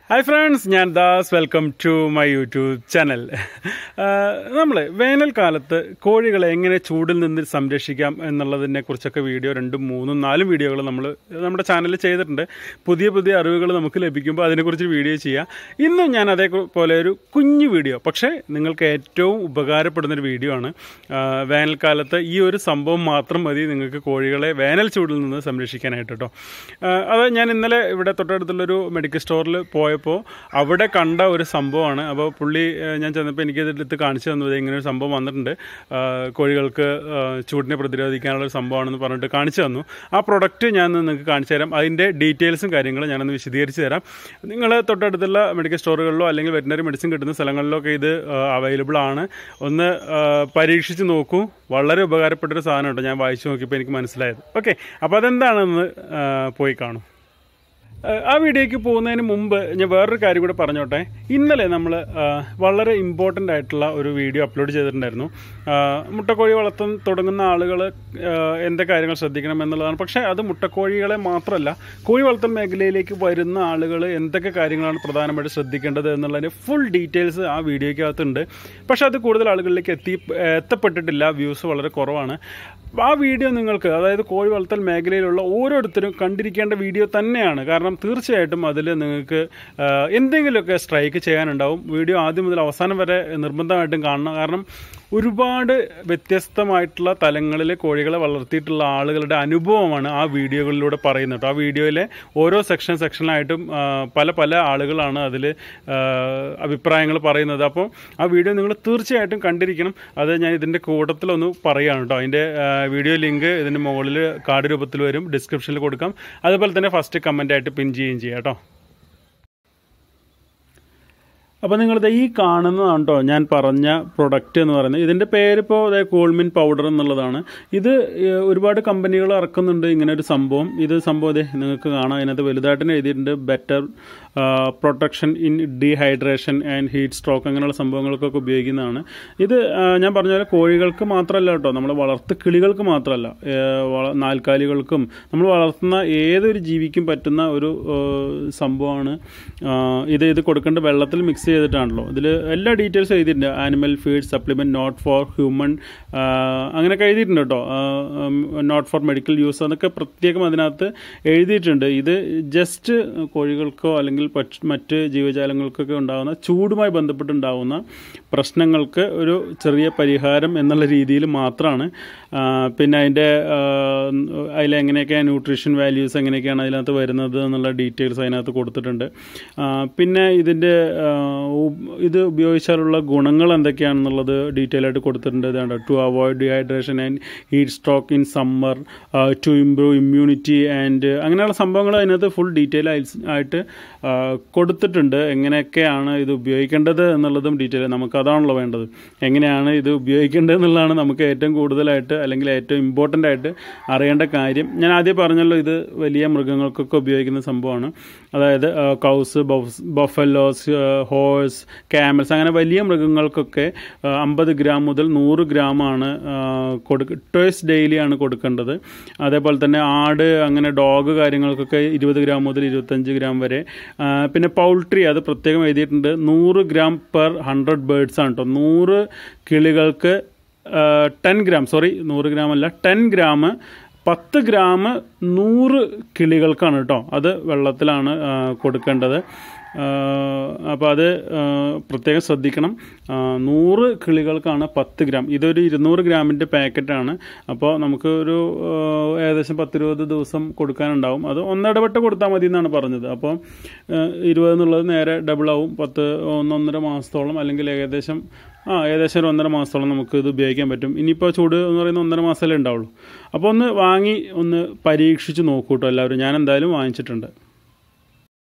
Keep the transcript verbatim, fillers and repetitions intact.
Hi friends, ഞാൻ Das welcome to my YouTube channel. നമ്മൾ വേനൽക്കാലത്ത് കോഴികളെ എങ്ങനെ ചൂടിൽ നിന്ന് സംരക്ഷിക്കാം എന്നുള്ളതിനെ കുറിച്ചൊക്കെ വീഡിയോ രണ്ടും മൂന്നും നാലും വീഡിയോകൾ നമ്മൾ നമ്മുടെ ചാനലിൽ ചെയ്തിട്ടുണ്ട്. പുതിയ പുതിയ അറിവുകൾ നമുക്ക് ലഭിക്കുമ്പോൾ അതിനെക്കുറിച്ച് വീഡിയോ ചെയ്യാം. ഇന്നും ഞാൻ അതേപോലെ ഒരു കുഞ്ഞു വീഡിയോ, പക്ഷേ നിങ്ങൾക്ക് ഏറ്റവും ഉപകാരപ്പെടുന്നൊരു വീഡിയോ ആണ്. വേനൽക്കാലത്ത് ഈ ഒരു സംഭവം മാത്രം മതി നിങ്ങൾക്ക് കോഴികളെ വേനൽ ചൂടിൽ നിന്ന് സംരക്ഷിക്കാനായിട്ട് കേട്ടോ. അത് ഞാൻ ഇന്നലെ ഇവിടെ തൊട്ടടുത്തുള്ളൊരു മെഡിക്കൽ സ്റ്റോറിൽ പോയ അപ്പോൾ അവിടെ കണ്ട ഒരു സംഭവമാണ്. അപ്പോൾ പുള്ളി ഞാൻ ചെന്നപ്പോൾ എനിക്കതെടുത്ത് കാണിച്ചു തന്നത് ഇങ്ങനെ ഒരു സംഭവം വന്നിട്ടുണ്ട്, കോഴികൾക്ക് ചൂടിനെ പ്രതിരോധിക്കാനുള്ള ഒരു സംഭവമാണെന്ന് പറഞ്ഞിട്ട് കാണിച്ചു തന്നു. ആ പ്രൊഡക്റ്റ് ഞാൻ നിങ്ങൾക്ക് കാണിച്ചു തരാം. അതിൻ്റെ ഡീറ്റെയിൽസും കാര്യങ്ങളും ഞാനൊന്ന് വിശദീകരിച്ച് തരാം. നിങ്ങൾ തൊട്ടടുത്തുള്ള മെഡിക്കൽ സ്റ്റോറുകളിലോ അല്ലെങ്കിൽ വെറ്റിനറി മെഡിസിൻ കിട്ടുന്ന സ്ഥലങ്ങളിലൊക്കെ ഇത് അവൈലബിൾ ആണ്. ഒന്ന് പരീക്ഷിച്ച് നോക്കൂ. വളരെ ഉപകാരപ്പെട്ടൊരു സാധനം കേട്ടോ. ഞാൻ വായിച്ചു നോക്കിയപ്പോൾ എനിക്ക് മനസ്സിലായത്. ഓക്കെ, അപ്പോൾ അതെന്താണെന്ന് പോയി കാണും. ആ വീഡിയോയ്ക്ക് പോകുന്നതിന് മുമ്പ് ഞാൻ വേറൊരു കാര്യം കൂടെ പറഞ്ഞോട്ടെ. ഇന്നലെ നമ്മൾ വളരെ ഇമ്പോർട്ടൻ്റ് ആയിട്ടുള്ള ഒരു വീഡിയോ അപ്ലോഡ് ചെയ്തിട്ടുണ്ടായിരുന്നു. മുട്ടക്കോഴി വളർത്താൻ തുടങ്ങുന്ന ആളുകൾ എന്തൊക്കെ കാര്യങ്ങൾ ശ്രദ്ധിക്കണം എന്നുള്ളതാണ്. പക്ഷേ അത് മുട്ടക്കോഴികളെ മാത്രമല്ല, കോഴി വളർത്തൽ മേഖലയിലേക്ക് വരുന്ന ആളുകൾ എന്തൊക്കെ കാര്യങ്ങളാണ് പ്രധാനമായിട്ട് ശ്രദ്ധിക്കേണ്ടത് എന്നുള്ളതിൻ്റെ ഫുൾ ഡീറ്റെയിൽസ് ആ വീഡിയോയ്ക്കകത്തുണ്ട്. പക്ഷേ അത് കൂടുതൽ ആളുകളിലേക്ക് എത്തി എത്തപ്പെട്ടിട്ടില്ല. വ്യൂസ് വളരെ കുറവാണ്. ആ വീഡിയോ നിങ്ങൾക്ക്, അതായത് കോഴി വളർത്തൽ മേഖലയിലുള്ള ഓരോരുത്തരും കണ്ടിരിക്കേണ്ട വീഡിയോ തന്നെയാണ്. കാരണം തീർച്ചയായിട്ടും അതിൽ നിങ്ങൾക്ക് എന്തെങ്കിലുമൊക്കെ സ്ട്രൈക്ക് ചെയ്യാനുണ്ടാവും. വീഡിയോ ആദ്യം മുതൽ അവസാനം വരെ നിർബന്ധമായിട്ടും കാണണം. കാരണം ഒരുപാട് വ്യത്യസ്തമായിട്ടുള്ള തലങ്ങളിൽ കോഴികളെ വളർത്തിയിട്ടുള്ള ആളുകളുടെ അനുഭവമാണ് ആ വീഡിയോകളിലൂടെ പറയുന്നത്. ആ വീഡിയോയിലെ ഓരോ സെക്ഷൻ സെക്ഷനായിട്ടും പല പല ആളുകളാണ് അതിൽ അഭിപ്രായങ്ങൾ പറയുന്നത്. അപ്പോൾ ആ വീഡിയോ നിങ്ങൾ തീർച്ചയായിട്ടും കണ്ടിരിക്കണം. അത് ഞാൻ ഇതിൻ്റെ കൂട്ടത്തിലൊന്ന് പറയുകയാണ് കേട്ടോ. അതിൻ്റെ വീഡിയോ ലിങ്ക് ഇതിൻ്റെ മുകളിൽ കാർഡ് രൂപത്തിൽ വരും, ഡിസ്ക്രിപ്ഷനിൽ കൊടുക്കാം. അതുപോലെ തന്നെ ഫസ്റ്റ് കമൻ്റായിട്ട് പിൻ ചെയ്യുകയും ചെയ്യാം കേട്ടോ. അപ്പോൾ നിങ്ങളിത് ഈ കാണുന്നതാണ് കേട്ടോ ഞാൻ പറഞ്ഞ പ്രൊഡക്റ്റ് എന്ന് പറയുന്നത്. ഇതിൻ്റെ പേരിപ്പോൾ അതായത് കൂൾമിൻ പൗഡർ എന്നുള്ളതാണ്. ഇത് ഒരുപാട് കമ്പനികൾ ഇറക്കുന്നുണ്ട് ഇങ്ങനെ ഒരു സംഭവം. ഇത് സംഭവം അതെ നിങ്ങൾക്ക് കാണാം. അതിനകത്ത് വലുതായിട്ട് തന്നെ എഴുതിയിട്ടുണ്ട് better protection in dehydration and heat stroke, അങ്ങനെയുള്ള സംഭവങ്ങൾക്കൊക്കെ ഉപയോഗിക്കുന്നതാണ്. ഇത് ഞാൻ പറഞ്ഞ പോലെ കോഴികൾക്ക് മാത്രമല്ല കേട്ടോ, നമ്മൾ വളർത്തു കിളികൾക്ക് മാത്രമല്ല, നാൽക്കാലികൾക്കും നമ്മൾ വളർത്തുന്ന ഏതൊരു ജീവിക്കും പറ്റുന്ന ഒരു സംഭവമാണ് ഇത്. ഇത് കൊടുക്കേണ്ട വെള്ളത്തിൽ മിക്സ് ചെയ്തിട്ടാണല്ലോ. ഇതിൽ എല്ലാ ഡീറ്റെയിൽസും എഴുതിയിട്ടുണ്ട്. Animal feed supplement not for human അങ്ങനെയൊക്കെ എഴുതിയിട്ടുണ്ട് കേട്ടോ. നോട്ട് ഫോർ മെഡിക്കൽ യൂസ് എന്നൊക്കെ പ്രത്യേകം അതിനകത്ത് എഴുതിയിട്ടുണ്ട്. ഇത് ജസ്റ്റ് കോഴികൾക്കോ അല്ലെങ്കിൽ മറ്റ് ജീവജാലങ്ങൾക്കൊക്കെ ഉണ്ടാകുന്ന ചൂടുമായി ബന്ധപ്പെട്ടുണ്ടാകുന്ന പ്രശ്നങ്ങൾക്ക് ഒരു ചെറിയ പരിഹാരം എന്നുള്ള രീതിയിൽ മാത്രമാണ്. പിന്നെ അതിൻ്റെ അതിലെങ്ങനെയൊക്കെ ന്യൂട്രീഷൻ വാല്യൂസ് എങ്ങനെയൊക്കെയാണ് അതിനകത്ത് വരുന്നത് എന്നുള്ള ഡീറ്റെയിൽസ് അതിനകത്ത് കൊടുത്തിട്ടുണ്ട്. പിന്നെ ഇതിൻ്റെ ഇത് ഉപയോഗിച്ചാലുള്ള ഗുണങ്ങൾ എന്തൊക്കെയാണെന്നുള്ളത് ഡീറ്റെയിൽ ആയിട്ട് കൊടുത്തിട്ടുണ്ട്. ഇതാണ് to avoid dehydration and heat stroke in summer, to improve immunity and അങ്ങനെയുള്ള സംഭവങ്ങൾ അതിനകത്ത് ഫുൾ ഡീറ്റെയിൽ ആയിട്ട് കൊടുത്തിട്ടുണ്ട്. എങ്ങനെയൊക്കെയാണ് ഇത് ഉപയോഗിക്കേണ്ടത് എന്നുള്ളതും ഡീറ്റെയിൽ, നമുക്കതാണല്ലോ വേണ്ടത്. എങ്ങനെയാണ് ഇത് ഉപയോഗിക്കേണ്ടത് എന്നുള്ളതാണ് നമുക്ക് ഏറ്റവും കൂടുതലായിട്ട് അല്ലെങ്കിൽ ഏറ്റവും ഇമ്പോർട്ടൻ്റ് ആയിട്ട് അറിയേണ്ട കാര്യം. ഞാൻ ആദ്യം പറഞ്ഞല്ലോ, ഇത് വലിയ മൃഗങ്ങൾക്കൊക്കെ ഉപയോഗിക്കുന്ന സംഭവമാണ്. അതായത് കൗസ്, ബഫലോസ്, ഹോഴ്സ്, ക്യാമൽസ്, അങ്ങനെ വലിയ മൃഗങ്ങൾക്കൊക്കെ അമ്പത് ഗ്രാം മുതൽ നൂറ് ഗ്രാമാണ് കൊടുക്ക ട്വൈസ് ഡെയിലിയാണ് കൊടുക്കേണ്ടത്. അതേപോലെ തന്നെ ആട്, അങ്ങനെ ഡോഗ് കാര്യങ്ങൾക്കൊക്കെ ഇരുപത് ഗ്രാം മുതൽ ഇരുപത്തഞ്ച് ഗ്രാം വരെ. പിന്നെ പൗൾട്രി, അത് പ്രത്യേകം എഴുതിയിട്ടുണ്ട്, നൂറ് ഗ്രാം പെർ ഹൺഡ്രഡ് ബേർഡ്സ് ആണ് കേട്ടോ. നൂറ് കിളികൾക്ക് ടെൻ ഗ്രാം സോറി നൂറ് ഗ്രാം അല്ല ടെൻ ഗ്രാം പത്ത് ഗ്രാം നൂറ് കിളികൾക്കാണ് കേട്ടോ. അത് വെള്ളത്തിലാണ് കൊടുക്കേണ്ടത്. അപ്പോൾ അത് പ്രത്യേകം ശ്രദ്ധിക്കണം. നൂറ് കിളികൾക്കാണ് പത്ത് ഗ്രാം. ഇതൊരു ഇരുന്നൂറ് ഗ്രാമിൻ്റെ പാക്കറ്റാണ്. അപ്പോൾ നമുക്ക് ഒരു ഏകദേശം പത്തിരുപത് ദിവസം കൊടുക്കാനുണ്ടാവും. അത് ഒന്നിടപെട്ട് കൊടുത്താൽ മതി എന്നാണ് പറഞ്ഞത്. അപ്പോൾ ഇരുപത് എന്നുള്ളത് നേരെ ഡബിൾ ആവും. പത്ത് ഒന്നൊന്നര മാസത്തോളം അല്ലെങ്കിൽ ഏകദേശം ആ ഏകദേശം ഒരു ഒന്നര മാസത്തോളം നമുക്ക് ഇത് ഉപയോഗിക്കാൻ പറ്റും. ഇനിയിപ്പോൾ ചൂട് എന്ന് പറയുന്ന ഒന്നര മാസമല്ലേ ഉണ്ടാവുള്ളൂ. അപ്പോൾ ഒന്ന് വാങ്ങി ഒന്ന് പരീക്ഷിച്ച് നോക്കൂ കേട്ടോ എല്ലാവരും. ഞാൻ എന്തായാലും വാങ്ങിച്ചിട്ടുണ്ട്.